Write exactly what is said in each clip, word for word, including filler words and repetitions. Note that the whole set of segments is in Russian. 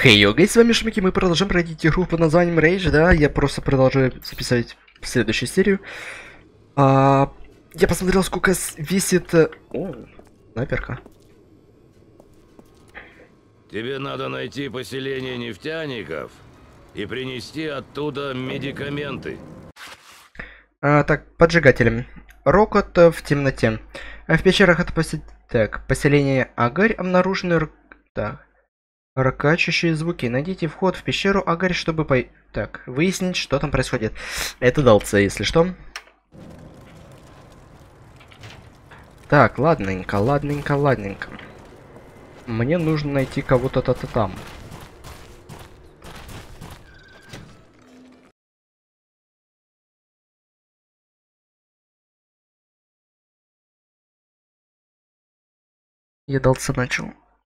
Хей, йо, гей, с вами Шмики, мы продолжаем пройти игру под названием Rage, да, я просто продолжаю записывать следующую серию. А, я посмотрел, сколько весит... О, снайперка. Тебе надо найти поселение нефтяников и принести оттуда медикаменты. А, так, поджигателем. Рокот в темноте. А в пещерах это посел... так, поселение Агарь обнаружены... Так. Ракачущие звуки. Найдите вход в пещеру Агарь, чтобы по... Так, выяснить, что там происходит. Это дался, если что. Так, ладненько, ладненько, ладненько. Мне нужно найти кого-то то-то там. Я дался начал.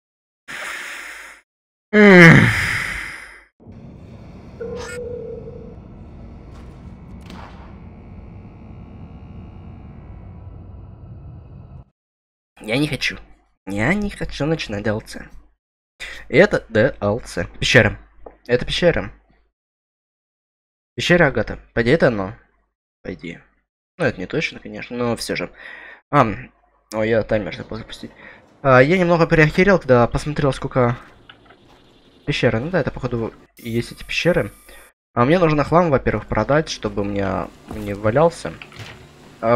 Я не хочу. Я не хочу начинать ди эл си. Это ди эл си. Пещера. Это пещера. Пещера Агата. По идее, это оно. По идее. Ну, это не точно, конечно, но все же. А, ой, я таймер забыл запустить. А, я немного переохерел, когда посмотрел, сколько... Пещеры. Ну да, это, походу, и есть эти пещеры. А мне нужно хлам, во-первых, продать, чтобы у меня не валялся. А...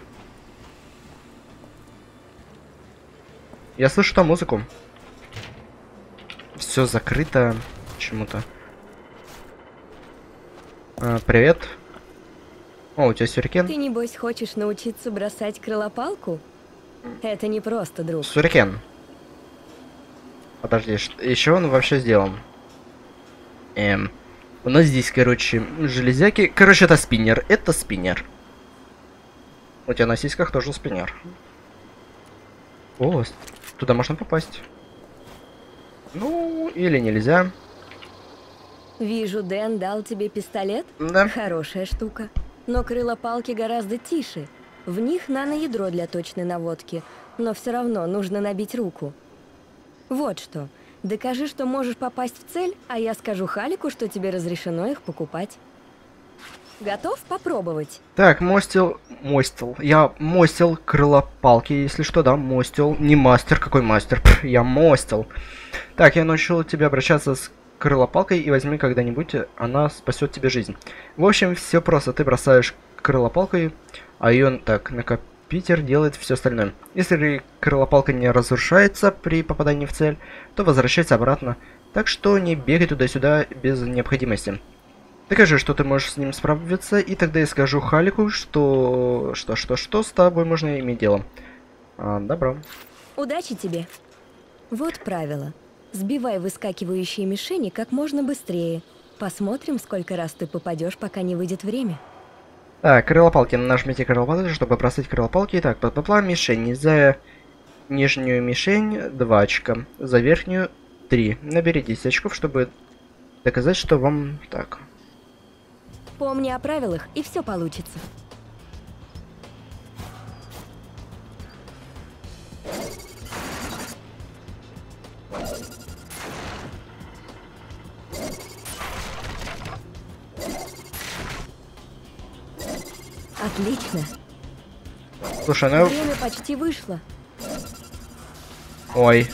Я слышу там музыку. Все закрыто почему-то. А, привет. О, у тебя сюрикен? Ты, небось, хочешь научиться бросать крылопалку? Это не просто, друг. Сюрикен. Подожди, еще он вообще сделан? Эм, у нас здесь, короче, железяки. Короче, это спиннер. Это спиннер. У тебя на сиськах тоже спиннер. О, туда можно попасть. Ну, или нельзя. Вижу, Дэн дал тебе пистолет. Да. Хорошая штука. Но крылопалки гораздо тише. В них наноядро для точной наводки. Но все равно нужно набить руку. Вот что. Докажи, что можешь попасть в цель, а я скажу Халику, что тебе разрешено их покупать. Готов попробовать? Так, мостил... Мостил. Я мостил крылопалки, если что, да, мостил. Не мастер, какой мастер? Пф, я мостил. Так, я научил тебя обращаться с крылопалкой, и возьми когда-нибудь, она спасет тебе жизнь. В общем, все просто. Ты бросаешь крылопалкой, а ее так накопить. Питер делает все остальное. Если крылопалка не разрушается при попадании в цель, то возвращается обратно. Так что не бегай туда-сюда без необходимости. Докажи, что ты можешь с ним справиться, и тогда я скажу Халику, что... Что-что-что с тобой можно иметь дело. А, добро. Удачи тебе. Вот правило. Сбивай выскакивающие мишени как можно быстрее. Посмотрим, сколько раз ты попадешь, пока не выйдет время. Так, крылопалки. Нажмите крылопалки, чтобы бросать крылопалки. Итак, попала мишень. За нижнюю мишень два очка. За верхнюю три. Набери десять очков, чтобы доказать, что вам так. Помни о правилах, и все получится. Отлично. Слушай, ну... Время почти вышло. Ой.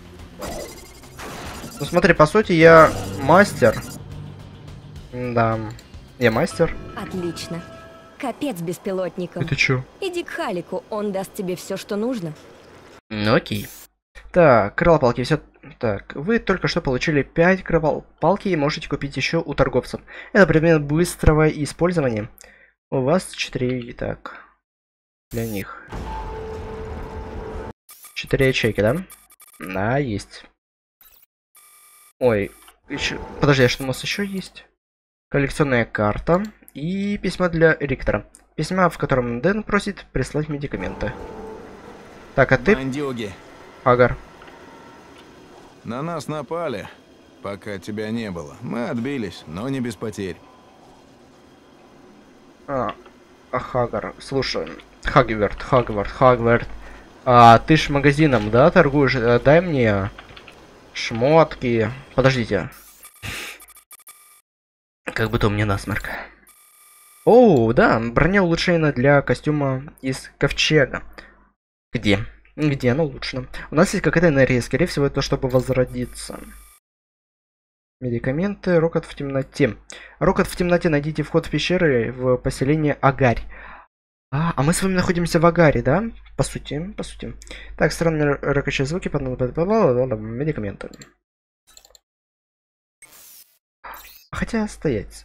Ну смотри, по сути, я мастер. Да. Я мастер. Отлично. Капец беспилотником. Это чё? Иди к Халику, он даст тебе все, что нужно. Ну окей. Так, крылопалки, все. Так, вы только что получили пять крылопалки и можете купить еще у торговцев. Это предмет быстрого использования. У вас четыре, так, для них. четыре ячейки, да? Да, есть. Ой, еще... Подожди, а что у нас еще есть? Коллекционная карта и письмо для Риктора. Письма, в котором Дэн просит прислать медикаменты. Так, а ты... Бандюги. Агар. На нас напали, пока тебя не было. Мы отбились, но не без потерь. А, а Хагар, слушай, Хагверт, Хагвард, Хагверт, а ты ж магазином, да, торгуешь? А, дай мне Шмотки. Подождите. Как будто у меня насморк. Оу, да, броня улучшена для костюма из ковчега. Где? Где оно улучшено? У нас есть какая-то энергия, скорее всего, это чтобы возродиться. Медикаменты, рокот в темноте. Рокот в темноте, найдите вход в пещеры в поселение Агарь. А, а мы с вами находимся в Агаре, да? По сути, по сути. Так, странные рокочие звуки, медикаменты. Хотя стоять.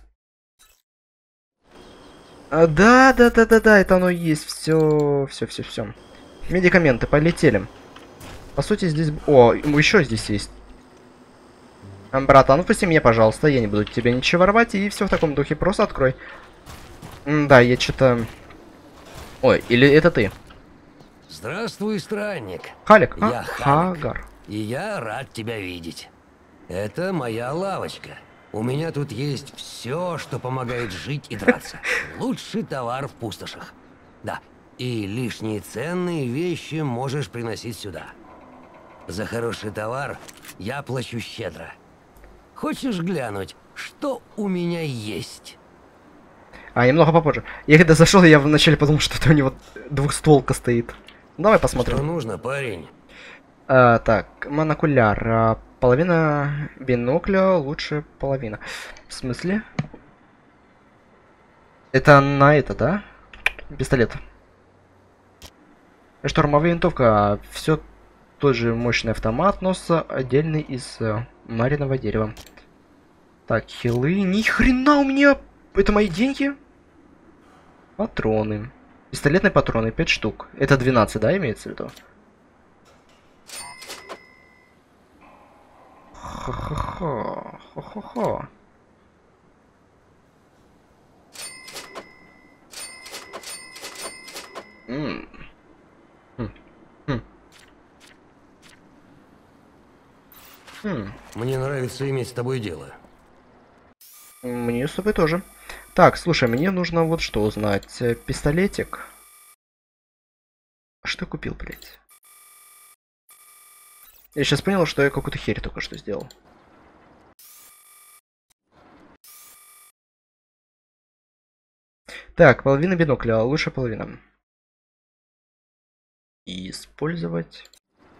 А, да, да, да, да, да, это оно и есть. Все, все, все, все. Медикаменты, полетели. По сути, здесь... О, еще здесь есть. Братан, впусти меня, пожалуйста, я не буду тебе ничего рвать, и все в таком духе, просто открой. М да, я что-то... Ой, или это ты? Здравствуй, странник. Халик? Я А? Халик, Хагар. и я рад тебя видеть. Это моя лавочка. У меня тут есть все, что помогает жить и драться. Лучший товар в пустошах. Да, и лишние ценные вещи можешь приносить сюда. За хороший товар я плачу щедро. Хочешь глянуть, что у меня есть? А, немного попозже. Я когда зашел, я вначале подумал, что это у него двухстволка стоит. Давай посмотрим. Что нужно, парень? А, так, монокуляр. А, половина бинокля лучше половина. В смысле? Это на это, да? Пистолет. Штурмовая винтовка. Все тот же мощный автомат, но с отдельный из uh, маринового дерева. Так, хилы. Ни хрена у меня! Это мои деньги? Патроны. Пистолетные патроны, пять штук. Это двенадцать, да, имеется в виду? Хо-хо-хо. Хо-хо-хо. Ммм. Хм. Хм. Хм. Мне нравится иметь с тобой дело. Мне с тобой тоже. Так, слушай, мне нужно вот что узнать. Пистолетик. Что купил, блядь? Я сейчас понял, что я какую-то херь только что сделал. Так, половина бинокля, лучше половина. И использовать.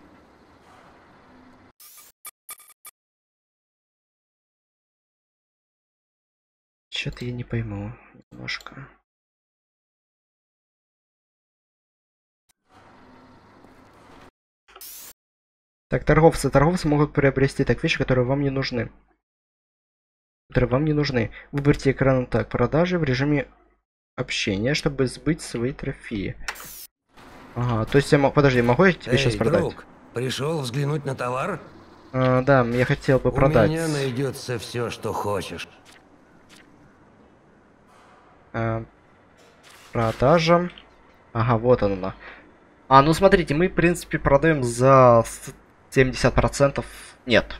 Что-то я не пойму немножко. Так, торговцы. Торговцы могут приобрести так вещи, которые вам не нужны. Которые вам не нужны. Выберите экран так, продажи в режиме общения, чтобы сбыть свои трофеи. Ага, то есть я могу... Подожди, могу я тебе Эй, сейчас продать? друг, пришел взглянуть на товар? А, да, я хотел бы У продать. У меня найдется все, что хочешь. А, продажа. Ага, вот она. А, ну смотрите, мы в принципе продаем за семьдесят процентов. Нет.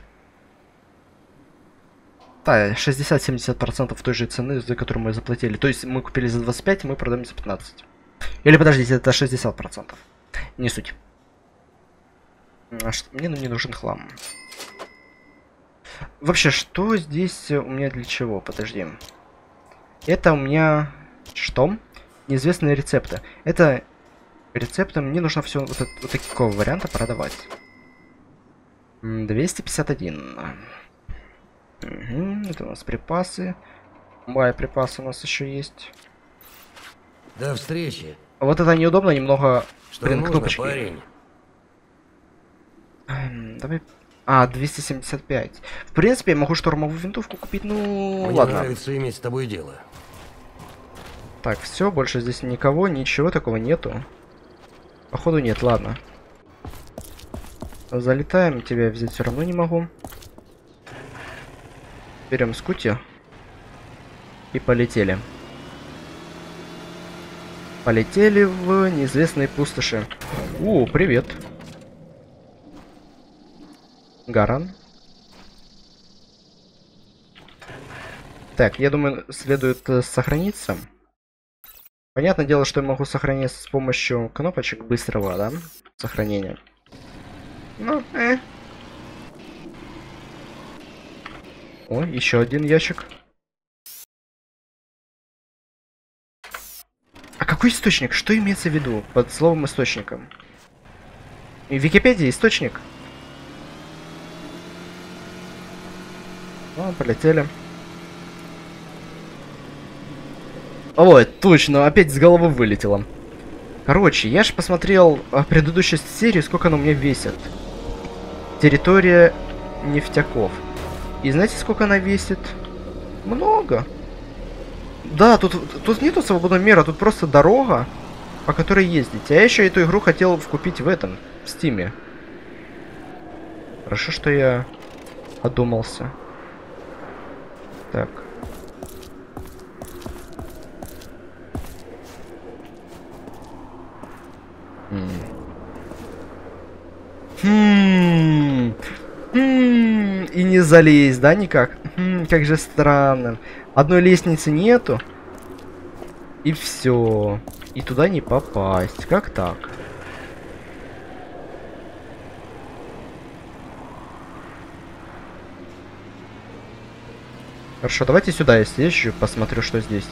Да, шестьдесят-семьдесят процентов той же цены, за которую мы заплатили. То есть мы купили за двадцать пять, мы продаем за пятнадцать. Или подождите, это шестьдесят процентов. Не суть. А что? Мне ну, не нужен хлам. Вообще, что здесь у меня для чего? Подожди. Это у меня... Что? Неизвестные рецепты. Это рецепты, мне нужно все вот, вот такого варианта продавать. двести пятьдесят один. Угу, это у нас припасы. Боеприпасы у нас еще есть. До встречи. Вот это неудобно немного. Что Блин, нужно, кнопочки. парень? Давай. А, двести семьдесят пять. В принципе, я могу штурмовую винтовку купить, ну Мне ладно. нравится иметь с тобой дело. Так, все, больше здесь никого, ничего такого нету. Походу нет, ладно. Залетаем, тебя взять все равно не могу. Берем скути. И полетели. Полетели в неизвестные пустоши. У, привет. Гаран. Так, я думаю, следует э, сохраниться. Понятное дело, что я могу сохраниться с помощью кнопочек быстрого, да? Сохранения. Ну, э. О, еще один ящик. А какой источник? Что имеется в виду под словом источником? В Википедии источник. О, полетели. Ой, точно, опять с головы вылетело. Короче, я же посмотрел а, предыдущую серию, сколько она у меня весит. Территория нефтяков. И знаете, сколько она весит? Много. Да, тут, тут нету свободного мира, тут просто дорога, по которой ездить. А я еще эту игру хотел купить в этом, в Стиме. Хорошо, что я одумался. Так. Хм. Хм. И не залезть, да, никак? Хм, как же странно. Одной лестницы нету. И все. И туда не попасть. Как так? Хорошо, давайте сюда я съезжу, посмотрю, что здесь.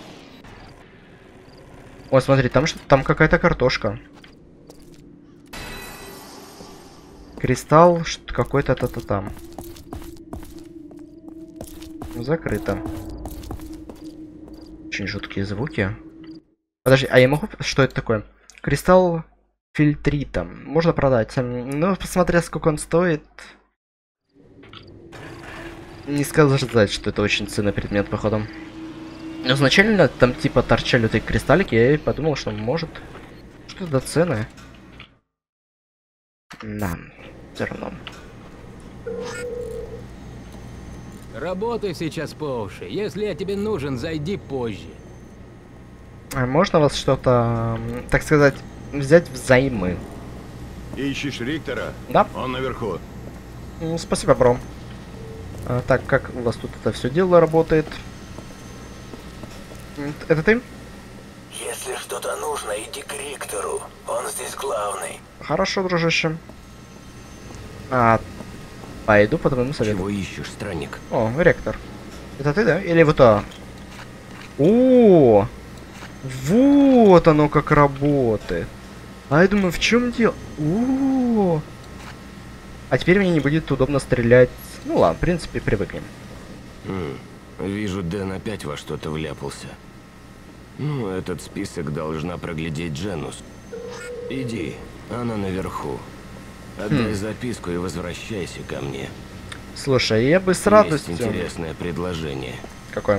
О, смотри, там что-то, там какая-то картошка. Кристалл, что какой-то то-то там. Закрыто. Очень жуткие звуки. Подожди, а я могу... Что это такое? Кристалл фильтрита. Можно продать. Ну, посмотря, сколько он стоит. Не сказать, что это очень ценный предмет, походу. Но изначально там типа торчали вот эти кристаллики, я и подумал, что может... Что-то ценное. Да, все равно. Работай сейчас по уши. Если я тебе нужен, зайди позже. А можно вас что-то, так сказать, взять взаймы? Ищешь Риктора? Да. Он наверху. Ну, спасибо, бро. А, так, как у вас тут это все дело работает? Это ты? Если что-то нужно, иди к Риктору. Он здесь главный. Хорошо, дружище. А, пойду по твоему совету. Чего ищешь, странник? О, Ректор. Это ты, да? Или вот то? О, вот оно как работает. А я думаю, в чем дело? О, а теперь мне не будет удобно стрелять. Ну ладно, в принципе, привыкнем. Хм, вижу, Дэн опять во что-то вляпался. Ну, этот список должна проглядеть Дженус. Иди, она наверху. Отдай хм. записку и возвращайся ко мне. Слушай, я бы с Есть радостью... интересное предложение. Какое?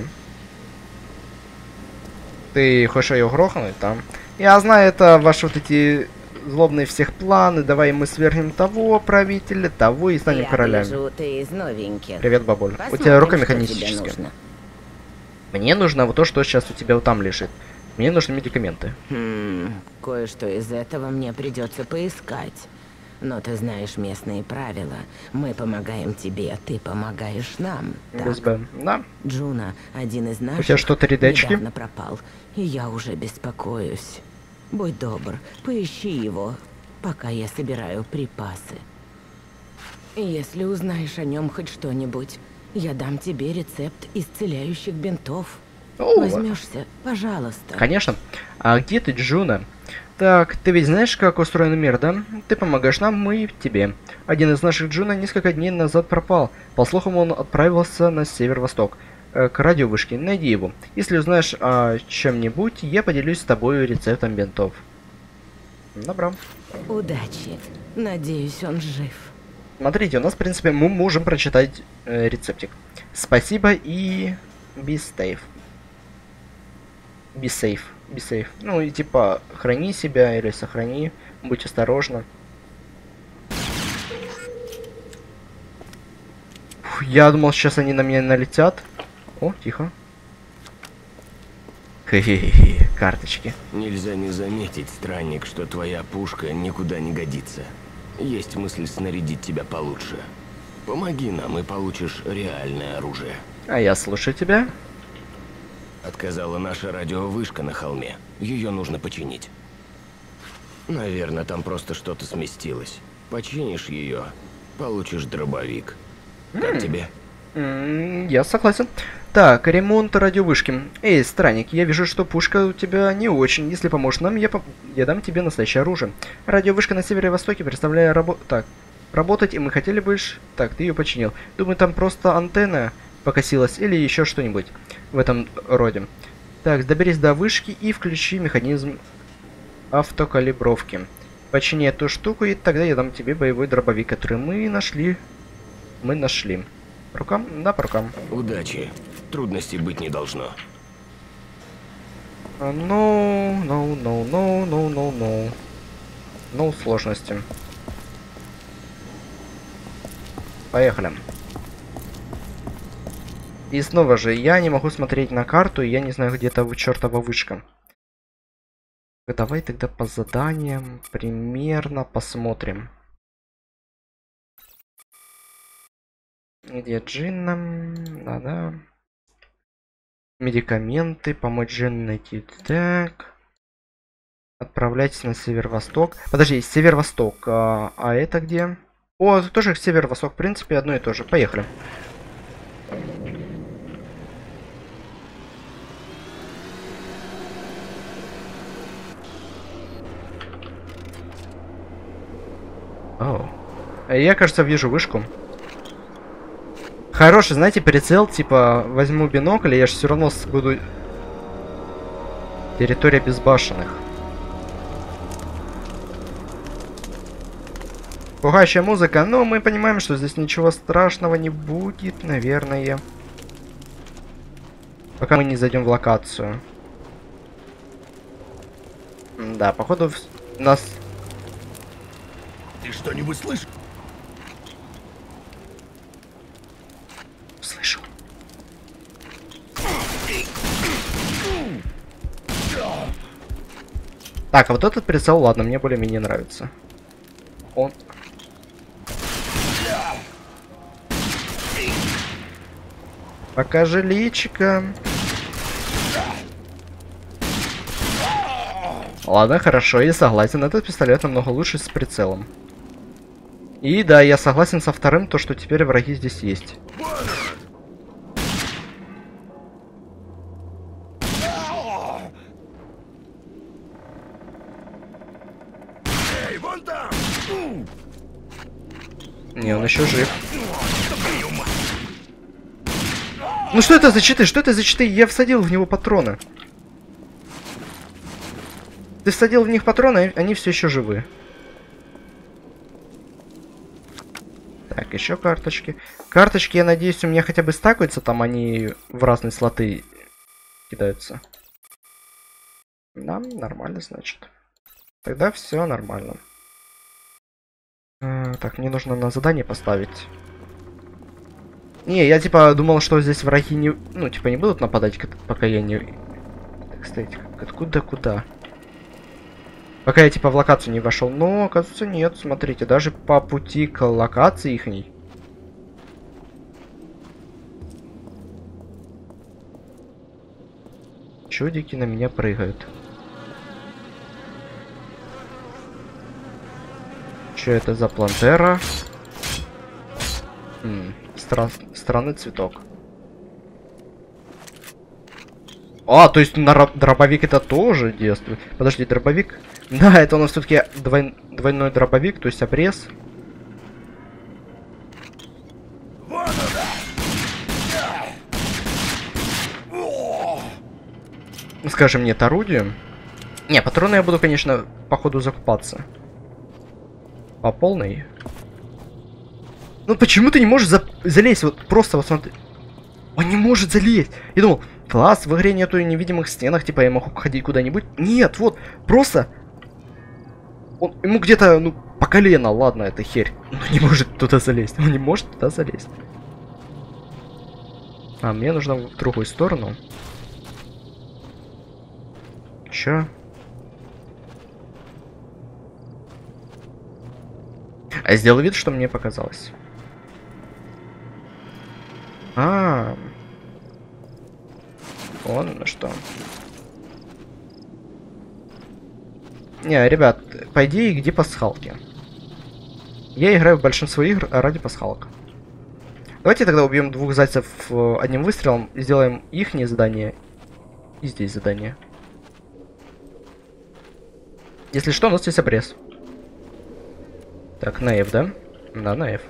Ты хочешь ее грохнуть там? Я знаю, это ваши вот эти злобные всех планы. Давай мы свергнем того правителя, того и станем Я королями. вижу, ты из новеньких. Привет, бабуль. Посмотрим, у тебя рука что механическая. тебе нужно. Мне нужно вот то, что сейчас у тебя вот там лежит. Мне нужны медикаменты. Хм, кое-что из этого мне придется поискать. Но ты знаешь местные правила. Мы помогаем тебе, ты помогаешь нам. Без Так? Б. Да. Джуна, один из наших, У тебя что, три дечки? недавно пропал, и я уже беспокоюсь. Будь добр, поищи его, пока я собираю припасы. Если узнаешь о нем хоть что-нибудь, я дам тебе рецепт исцеляющих бинтов. О, Возьмешься, пожалуйста. Конечно. А где ты, Джуна? Так, ты ведь знаешь, как устроен мир, да? Ты помогаешь нам, мы тебе. Один из наших Джуна несколько дней назад пропал. По слухам, он отправился на северо-восток, э, к радиовышке. Найди его. Если узнаешь о чем-нибудь, я поделюсь с тобой рецептом бинтов. Добро. Удачи. Надеюсь, он жив. Смотрите, у нас, в принципе, мы можем прочитать э, рецептик. Спасибо и... Be safe. Be safe. Be safe. Ну и типа, храни себя или сохрани. Будь осторожна. Фу, я думал, сейчас они на меня налетят. О, тихо. Хе-хе-хе, карточки. Нельзя не заметить, странник, что твоя пушка никуда не годится. Есть мысль снарядить тебя получше. Помоги нам, и получишь реальное оружие. А я слушаю тебя. Отказала наша радиовышка на холме. Ее нужно починить. Наверное, там просто что-то сместилось. Починишь ее, получишь дробовик. Как М. тебе? Mm, я согласен. Так, ремонт радиовышки. Эй, странник, я вижу, что пушка у тебя не очень. Если поможешь нам, я, по я дам тебе настоящее оружие. Радиовышка на северо-востоке, представляя рабо... Так, работать, и мы хотели бы... Так, ты ее починил. Думаю, там просто антенна покосилась или еще что-нибудь в этом роде. Так, доберись до вышки и включи механизм автокалибровки. Почини эту штуку, и тогда я дам тебе боевой дробовик, который мы нашли. Мы нашли. По рукам? Да, по рукам. Удачи. Трудностей быть не должно. Ну, ну, ну, ну, ну, ну, ну. Ну, сложности. Поехали. И снова же, я не могу смотреть на карту, и я не знаю, где то чертова вышка. Давай тогда по заданиям примерно посмотрим. Где Джинна? Да-да. Медикаменты, помочь Джинне найти. Так. Отправляйтесь на северо-восток. Подожди, северо-восток. А, а это где? О, тоже северо-восток. В принципе, одно и то же. Поехали. О. Я, кажется, вижу вышку. Хороший, знаете, прицел, типа, возьму бинокль, и я же все равно буду... Территория безбашенных. Пугающая музыка, но мы понимаем, что здесь ничего страшного не будет, наверное. Пока мы не зайдем в локацию. Да, походу нас... Ты что-нибудь слышишь? Слышу. Так, а вот этот прицел, ладно, мне более-менее нравится. Он... Покажи личико. Ладно, хорошо, я согласен. Этот пистолет намного лучше с прицелом. И да, я согласен со вторым, то что теперь враги здесь есть. Эй, вон там! Не, он еще жив. Ну что это за читы? Что это за читы? Я всадил в него патроны. Ты всадил в них патроны, они все еще живы. Так, еще карточки. Карточки, я надеюсь, у меня хотя бы стакаются, там они в разные слоты кидаются. Да, нормально, значит. Тогда все нормально. А, так, мне нужно на задание поставить. Не, я типа думал, что здесь враги не... Ну, типа не будут нападать, пока я не... Так, кстати, откуда куда? Пока я типа в локацию не вошел. Но, оказывается, нет. Смотрите, даже по пути к локации ихней. Чудики на меня прыгают. Что это за плантера? М, стра странный цветок. А, то есть на дробовик это тоже действует. Подожди, дробовик? Да, это у нас все-таки двой... двойной дробовик, то есть обрез. Скажем, нет, орудие. Не, патроны я буду, конечно, по ходу закупаться. По полной. Ну почему ты не можешь за... залезть? Вот просто вот смотри. Он не может залезть. Я думал, класс, в игре нету невидимых стенах, типа я могу ходить куда-нибудь. Нет, вот, просто... Он, ему где-то, ну, по колено, ладно, это херь. Он не может туда залезть. Он не может туда залезть. А, мне нужно в другую сторону. Чё? А я сделал вид, что мне показалось. А, вон на что. Не, ребят, по идее, где пасхалки? Я играю в большинство игр ради пасхалок. Давайте тогда убьем двух зайцев одним выстрелом и сделаем их задание. И здесь задание. Если что, у нас есть обрез. Так, на F, да? Да, на F.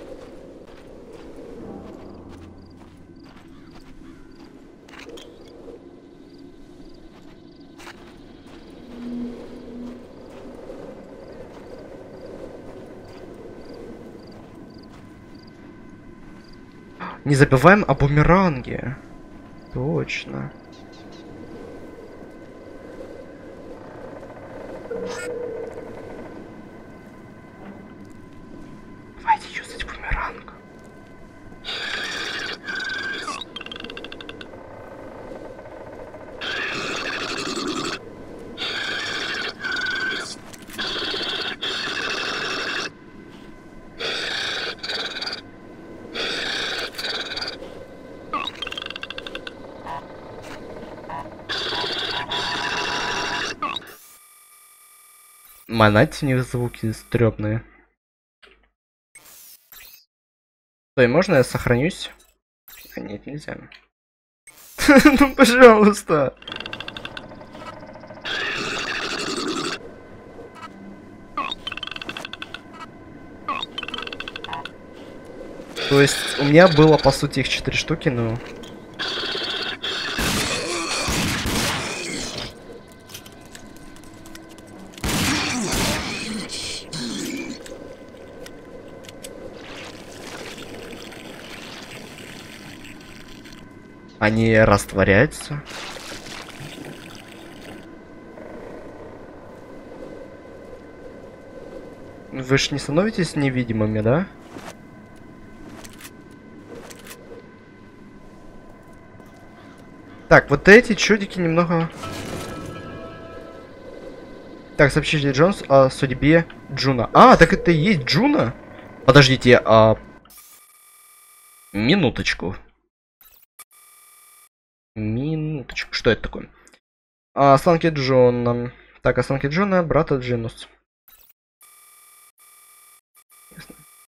Не забываем о бумеранге. Точно. Давайте юзать бумеранг. Манать у них звуки стрёмные. Стой, можно я сохранюсь? А, нет, нельзя. Ну, пожалуйста. То есть у меня было по сути их четыре штуки, но... Они растворяются. Вы ж не становитесь невидимыми, да? Так, вот эти чудики немного... Так, сообщите Джонс о судьбе Джуна. А, так это и есть Джуна? Подождите, а... Минуточку. Минуточку. Что это такое? А, останки Джона. Так, останки Джона, брата Джинус. Ясно.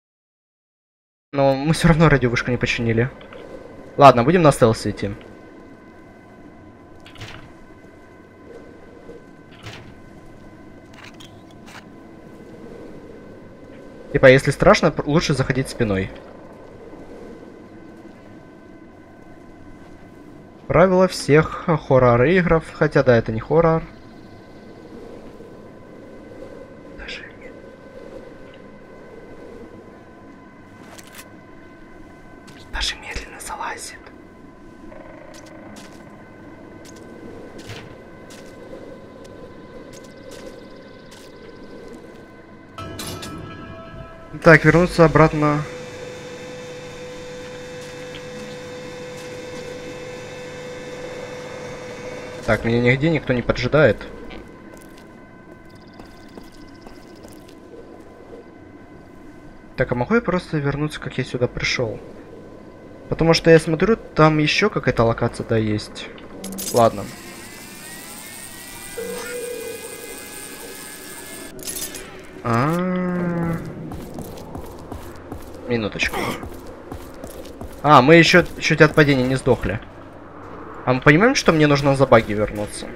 Но мы все равно радиовышку не починили. Ладно, будем на стелсе идти. Типа, если страшно, лучше заходить спиной. Правило всех хоррор-игров, хотя да, это не хоррор. Даже нет. Даже медленно залазит. Так, вернуться обратно. Так, меня нигде никто не поджидает. Так, а могу я просто вернуться, как я сюда пришел? Потому что я смотрю, там еще какая-то локация, да, есть. Ладно. А-а-а. Минуточку. А, мы еще чуть от падения не сдохли. А мы понимаем, что мне нужно за баги вернуться?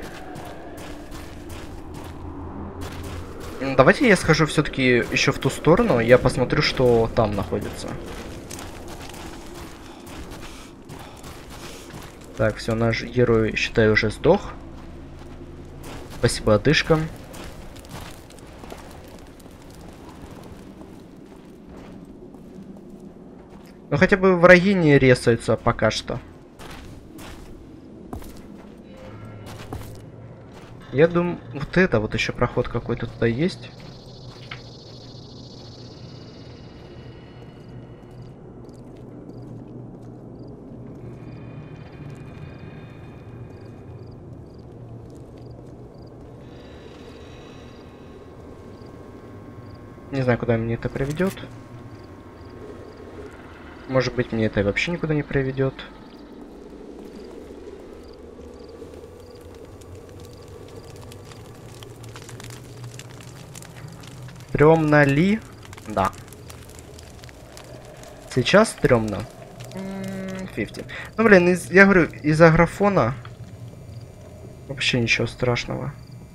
Давайте я схожу все-таки еще в ту сторону, я посмотрю, что там находится. Так, все, наш герой, считаю, уже сдох. Спасибо одышкам. Ну хотя бы враги не ресаются пока что. Я думаю, вот это вот еще проход какой-то туда есть. Не знаю, куда мне это приведет. Может быть, мне это вообще никуда не приведет. Стрёмно ли? Да. Сейчас стрёмно. пятьдесят. Ну, блин, из, я говорю, из-за графона вообще ничего страшного.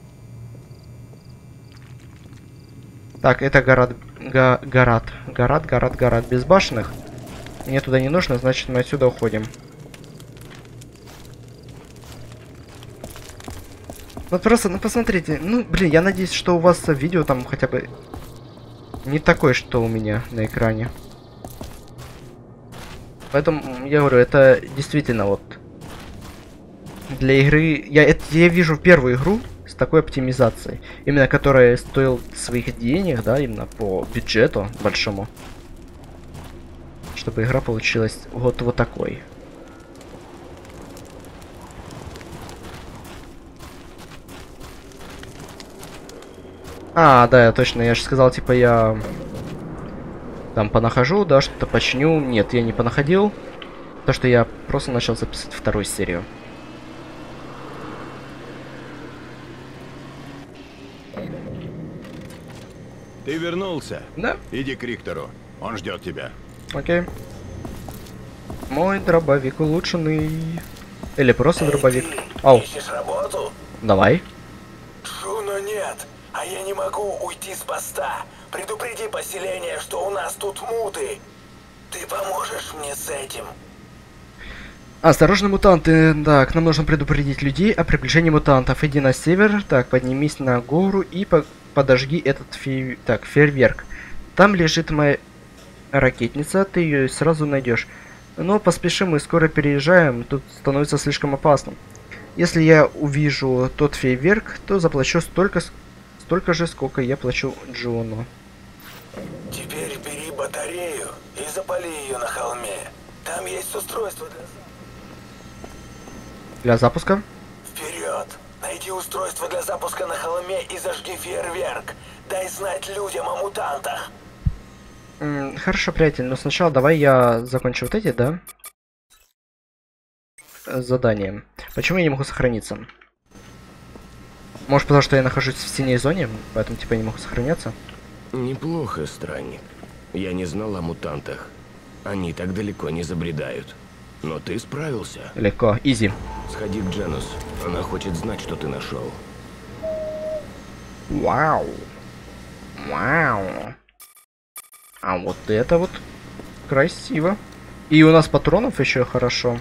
Так, это город, го, город, город, город, город безбашенных. Мне туда не нужно, значит мы отсюда уходим. Вот просто, ну посмотрите, ну блин, я надеюсь, что у вас видео там хотя бы не такое, что у меня на экране. Поэтому я говорю, это действительно вот для игры, я это я вижу первую игру с такой оптимизацией, именно которая стоила своих денег, да, именно по бюджету большому, чтобы игра получилась вот вот такой. А, да, точно, я же сказал, типа, я там понахожу, да, что-то починю. Нет, я не понаходил, то что я просто начал записывать вторую серию. Ты вернулся? Да. Иди к Риктору, он ждет тебя. Окей. Мой дробовик улучшенный. Или просто Эй, дробовик. ты Ау. ищешь работу? Давай. Джуно нет, а я не могу уйти с поста. Предупреди поселение, что у нас тут муты. Ты поможешь мне с этим? Осторожно, мутанты. Да, к нам нужно предупредить людей о приближении мутантов. Иди на север. Так, поднимись на гору и по подожги этот фей... так, фейерверк. Там лежит моя ракетница, ты ее сразу найдешь. Но поспешим, мы скоро переезжаем, тут становится слишком опасно. Если я увижу тот фейерверк, то заплачу столько, столько же, сколько я плачу Джону. Теперь бери батарею и запали ее на холме. Там есть устройство для... Для запуска? Вперед! Найди устройство для запуска на холме и зажги фейерверк. Дай знать людям о мутантах. М, хорошо, приятель, но сначала давай я закончу вот эти, да? Задания. Почему я не могу сохраниться? Может, потому что я нахожусь в синей зоне, поэтому типа я не могу сохраняться? Неплохо, странник. Я не знал о мутантах. Они так далеко не забредают. Но ты справился. Легко, изи. Сходи к Дженус. Она хочет знать, что ты нашел. Вау. Вау. А вот это вот красиво. И у нас патронов еще хорошо.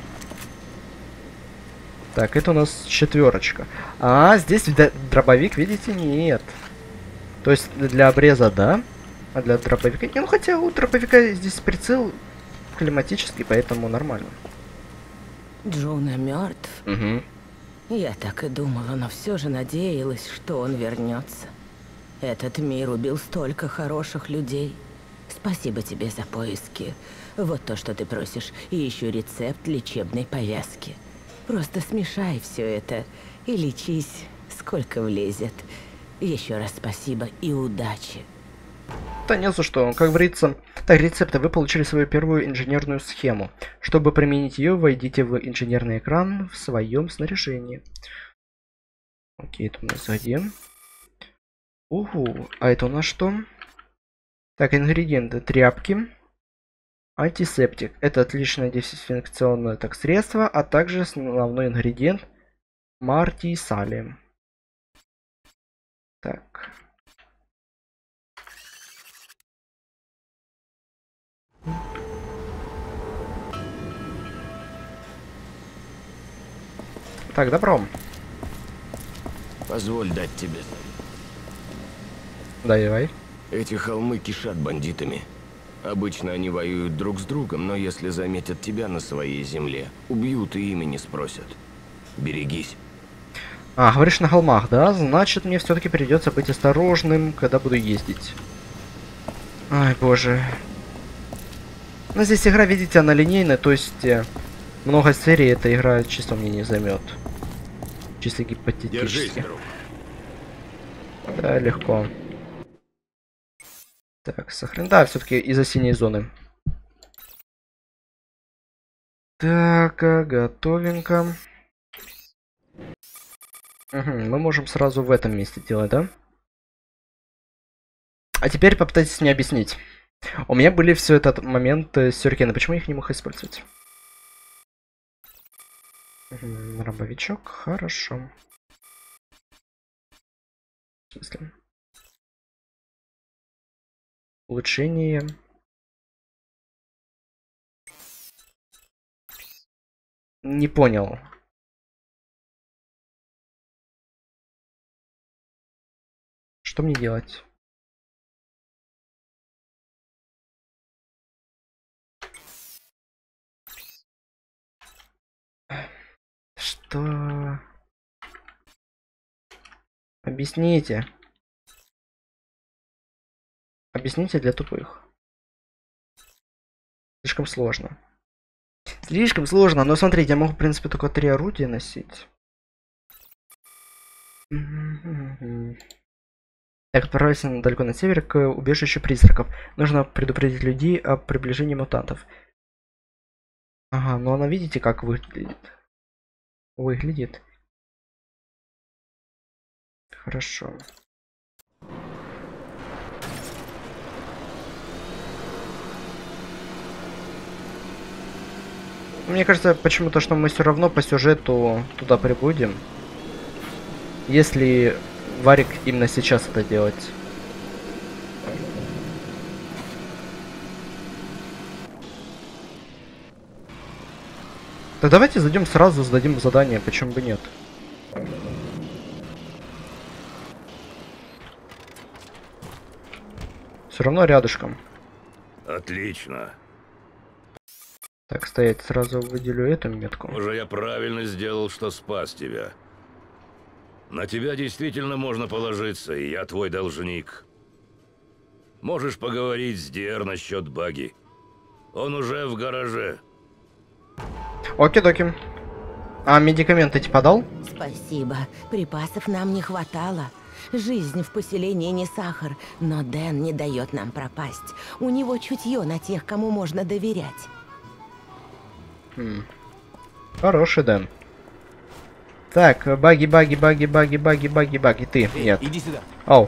Так, это у нас четверочка. А, здесь дробовик, видите, нет. То есть для обреза, да? А для дробовика... Не, ну хотя у дробовика здесь прицел климатический, поэтому нормально. Джуно мертв. Угу. Я так и думала, но все же надеялась, что он вернется. Этот мир убил столько хороших людей. Спасибо тебе за поиски. Вот то, что ты просишь. И еще рецепт лечебной повязки. Просто смешай все это и лечись, сколько влезет. Еще раз спасибо и удачи. Да не за что, как говорится. Так, рецепты. Вы получили свою первую инженерную схему. Чтобы применить ее, войдите в инженерный экран в своем снаряжении. Окей, это у нас где? Угу, а это у нас что? Так, ингредиенты. Тряпки. Антисептик. Это отличное дезинфекционное так, средство, а также основной ингредиент мартисали. Так. Так, добро. Позволь дать тебе. Давай. Эти холмы кишат бандитами. Обычно они воюют друг с другом, но если заметят тебя на своей земле, убьют и имени спросят. Берегись. А, говоришь на холмах, да? Значит, мне все-таки придется быть осторожным, когда буду ездить. Ай, боже. Ну, здесь игра, видите, она линейная, то есть э, много серий эта игра чисто мне не займет. Чисто гипотетически. Держись, друг. Да, легко. Так, сохран... Да, все-таки из-за синей зоны. Так, а, готовенько. Угу, мы можем сразу в этом месте делать, да? А теперь попытайтесь мне объяснить. У меня были все этот момент э, сюрикены. Почему я их не мог использовать? Робовичок, хорошо. В смысле? Улучшение. Не понял. Что мне делать? Что? Объясните. Объясните для тупых. Слишком сложно. Слишком сложно, но смотрите, я могу, в принципе, только три орудия носить. Так, отправляйся далеко на север к убежищу призраков. Нужно предупредить людей о приближении мутантов. Ага, ну она видите, как выглядит? Выглядит. Хорошо. Мне кажется, почему-то, что мы все равно по сюжету туда прибудем. Если Варик именно сейчас это делать. Да давайте зайдем сразу, сдадим задание, почему бы нет. Все равно рядышком. Отлично. Так, стоять, сразу выделю эту метку. Уже я правильно сделал, что спас тебя. На тебя действительно можно положиться, и я твой должник. Можешь поговорить с Диэр насчет баги. Он уже в гараже. Оки-доки. А медикаменты типа дал? Спасибо. Припасов нам не хватало. Жизнь в поселении не сахар, но Дэн не дает нам пропасть. У него чутье на тех, кому можно доверять. Хм. Хороший Дэн. Так, баги, баги, баги, баги, баги, баги, баги. Ты, Эй, нет. Иди сюда. Оу.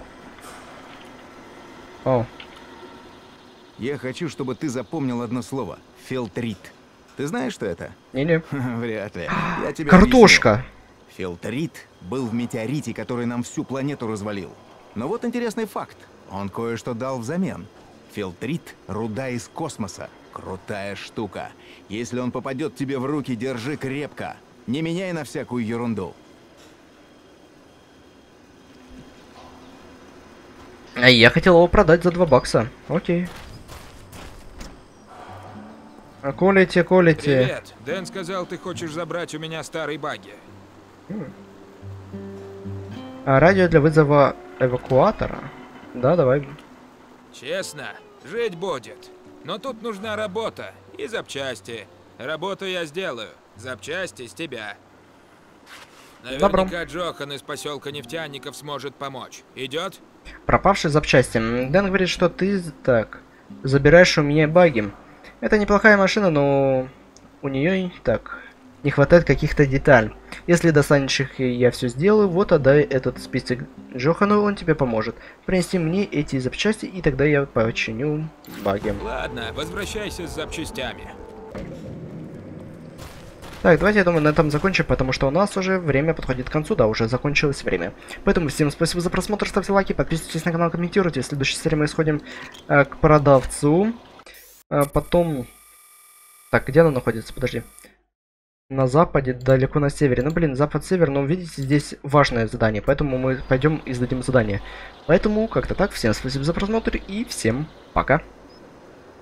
Оу. Я хочу, чтобы ты запомнил одно слово. Фелтрит. Ты знаешь, что это? Не-не. Вряд ли. Я тебе Картошка. объясню. Фелтрит был в метеорите, который нам всю планету развалил. Но вот интересный факт. Он кое-что дал взамен. Фелтрит — руда из космоса. Крутая штука. Если он попадет тебе в руки, держи крепко. Не меняй на всякую ерунду. А я хотел его продать за два бакса. Окей. А колите, колите. Привет. Дэн сказал, ты хочешь забрать у меня старый багги. А радио для вызова эвакуатора? Да, давай. Честно, жить будет. Но тут нужна работа и запчасти. Работу я сделаю. Запчасти с тебя. Наверняка Джохан из поселка нефтяников сможет помочь. Идет? Пропавшие запчасти. Дэн говорит, что ты так забираешь у меня баги. Это неплохая машина, но у нее так не хватает каких-то деталей. Если достанешь их, я все сделаю. Вот отдай этот список Джохану, он тебе поможет. Принеси мне эти запчасти, и тогда я починю баги. Ладно, возвращайся с запчастями. Так, давайте, я думаю, на этом закончим, потому что у нас уже время подходит к концу, да, уже закончилось время. Поэтому всем спасибо за просмотр, ставьте лайки, подписывайтесь на канал, комментируйте. В следующей серии мы сходим э, к продавцу. А потом... Так, где она находится? Подожди. На западе, далеко на севере. Ну, блин, запад-север, но видите, здесь важное задание, поэтому мы пойдем и сдадим задание. Поэтому, как-то так, всем спасибо за просмотр и всем пока.